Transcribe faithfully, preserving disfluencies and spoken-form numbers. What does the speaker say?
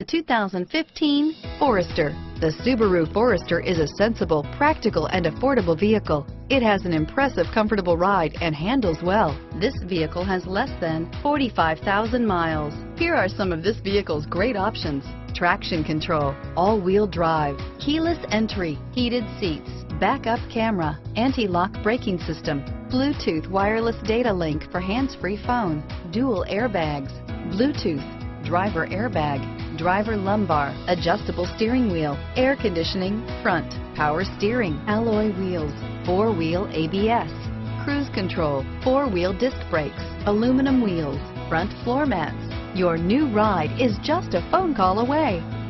The two thousand fifteen Forester. The Subaru Forester is a sensible, practical, and affordable vehicle. It has an impressive, comfortable ride and handles well. This vehicle has less than forty-five thousand miles. Here are some of this vehicle's great options: traction control, all-wheel drive, keyless entry, heated seats, backup camera, anti-lock braking system, Bluetooth wireless data link for hands-free phone, dual airbags, Bluetooth, driver airbag, driver lumbar, adjustable steering wheel, air conditioning, front, power steering, alloy wheels, four-wheel A B S, cruise control, four-wheel disc brakes, aluminum wheels, front floor mats. Your new ride is just a phone call away.